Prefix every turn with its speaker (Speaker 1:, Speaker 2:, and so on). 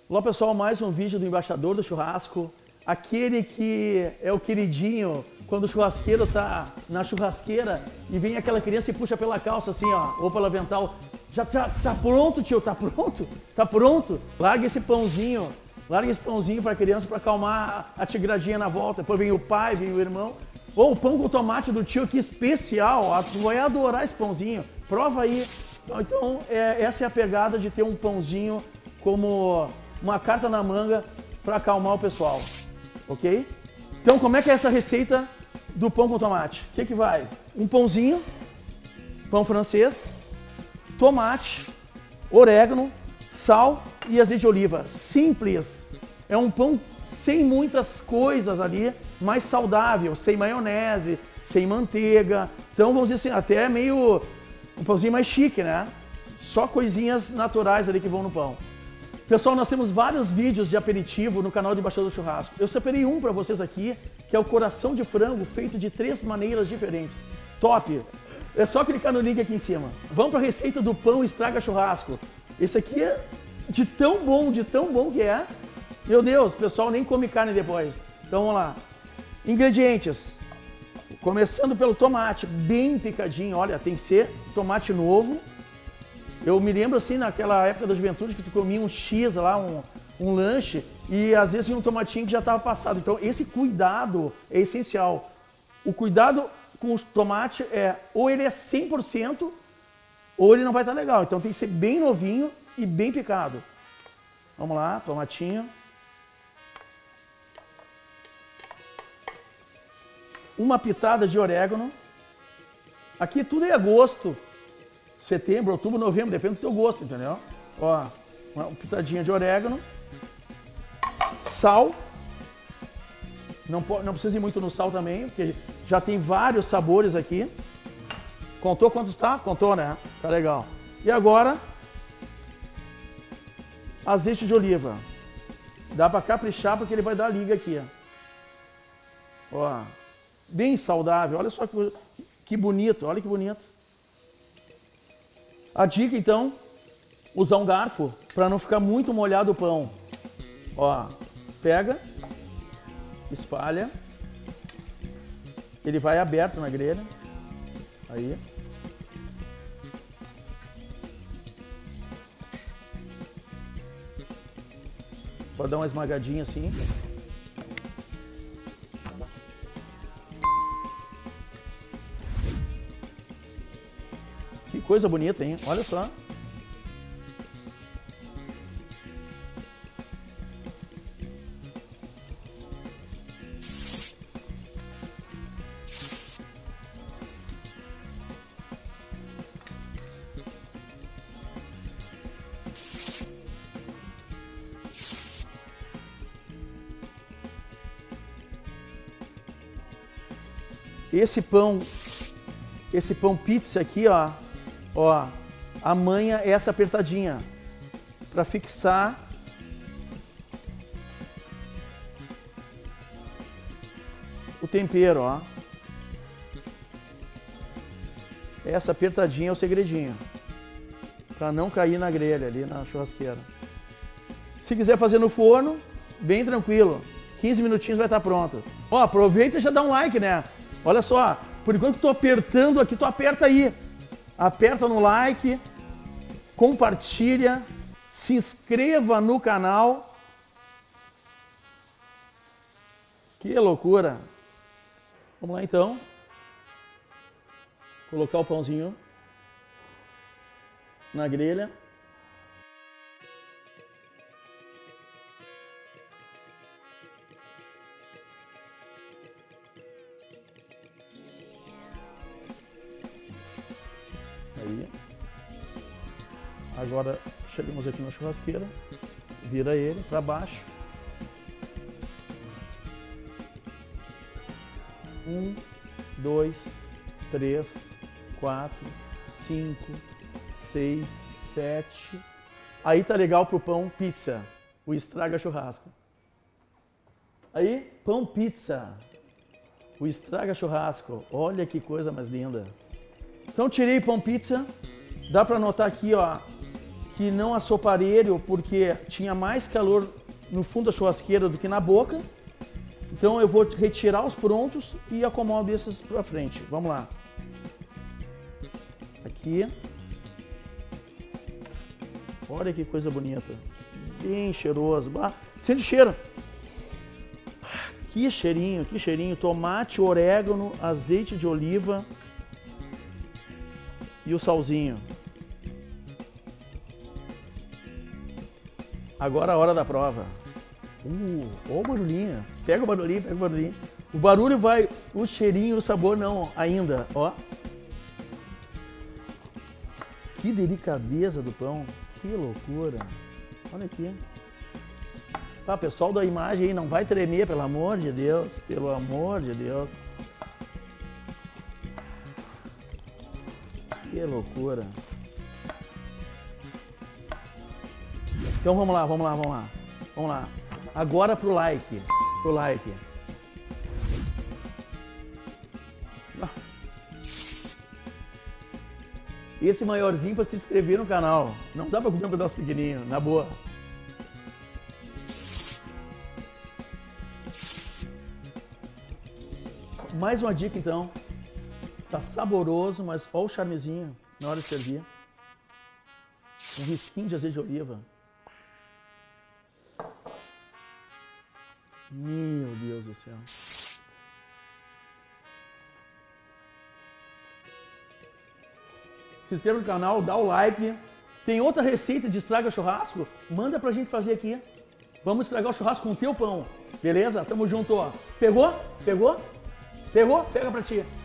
Speaker 1: Olá pessoal, mais um vídeo do Embaixador do Churrasco. Aquele que é o queridinho quando o churrasqueiro tá na churrasqueira e vem aquela criança e puxa pela calça assim, ó, ou pelo avental. Já tá pronto, tio? Tá pronto? Tá pronto? Larga esse pãozinho para a criança para acalmar a tigradinha na volta. Depois vem o pai, vem o irmão. Ou o pão com tomate do tio, que especial. Tu vai adorar esse pãozinho. Prova aí. Então, essa é a pegada de ter um pãozinho como uma carta na manga para acalmar o pessoal. Ok? Então, como é que é essa receita do pão com tomate? O que vai? Um pãozinho, pão francês, tomate, orégano, sal e azeite de oliva. Simples. É um pão sem muitas coisas ali, mais saudável, sem maionese, sem manteiga. Então, vamos dizer assim, até meio um pãozinho mais chique, né? Só coisinhas naturais ali que vão no pão. Pessoal, nós temos vários vídeos de aperitivo no canal do Embaixador do Churrasco. Eu separei um para vocês aqui, que é o coração de frango feito de 3 maneiras diferentes. Top! É só clicar no link aqui em cima. Vamos para a receita do pão estraga churrasco. Esse aqui é de tão bom que é. Meu Deus, o pessoal nem come carne depois. Então vamos lá. Ingredientes. Começando pelo tomate, bem picadinho. Olha, tem que ser tomate novo. Eu me lembro assim, naquela época da juventude, que tu comia um X lá, um lanche, e às vezes tinha um tomatinho que já estava passado. Então esse cuidado é essencial. O cuidado com o tomate ou ele é 100%, ou ele não vai estar legal. Então tem que ser bem novinho e bem picado. Vamos lá, tomatinho. Uma pitada de orégano. Aqui tudo é a gosto. Setembro, outubro, novembro, depende do teu gosto, entendeu? Ó, uma pitadinha de orégano. Sal. Não precisa ir muito no sal também, porque já tem vários sabores aqui. Contou quantos tá? Contou, né? Tá legal. E agora, azeite de oliva. Dá pra caprichar porque ele vai dar liga aqui, ó. Ó, bem saudável. Olha só que bonito, olha que bonito. A dica, então, usar um garfo para não ficar muito molhado o pão. Ó, pega, espalha, ele vai aberto na grelha, aí. Pode dar uma esmagadinha assim. Que coisa bonita, hein? Olha só. Esse pão pizza aqui, ó, a manha é essa apertadinha para fixar o tempero, ó. Essa apertadinha é o segredinho para não cair na grelha ali na churrasqueira. Se quiser fazer no forno, bem tranquilo, 15 minutinhos vai estar pronto. Ó, aproveita e já dá um like, né? Olha só, por enquanto que tô apertando aqui, tu aperta aí. Aperta no like, compartilha, se inscreva no canal. Que loucura! Vamos lá então. Colocar o pãozinho na grelha. Aí. Agora chegamos aqui na churrasqueira, vira ele para baixo. 1, 2, 3, 4, 5, 6, 7. Aí tá legal pro pão pizza, o estraga churrasco. Aí, pão pizza, o estraga churrasco. Olha que coisa mais linda. Então tirei pão pizza, dá para notar aqui, ó, que não assou parelho porque tinha mais calor no fundo da churrasqueira do que na boca. Então eu vou retirar os prontos e acomodo esses pra frente. Vamos lá. Aqui. Olha que coisa bonita. Bem cheiroso. Sente cheiro. Que cheirinho, que cheirinho. Tomate, orégano, azeite de oliva e o salzinho. Agora a hora da prova. Ó o barulhinho. Pega o barulhinho, pega o barulhinho. O barulho vai, o cheirinho, o sabor não ainda, ó. Que delicadeza do pão. Que loucura. Olha aqui. Tá, pessoal da imagem aí, não vai tremer, pelo amor de Deus. Pelo amor de Deus. Que loucura. Então vamos lá, vamos lá, vamos lá. Vamos lá. Agora pro like. Pro like. Esse maiorzinho para se inscrever no canal. Não dá para comer um pedaço pequenininho, na boa. Mais uma dica então. Tá saboroso, mas olha o charmezinho na hora de servir. Um risquinho de azeite de oliva. Meu Deus do céu. Se inscreva no canal, dá o like. Tem outra receita de estraga churrasco? Manda pra gente fazer aqui. Vamos estragar o churrasco com o teu pão. Beleza? Tamo junto, ó. Pegou? Pegou? Pegou? Pega pra ti.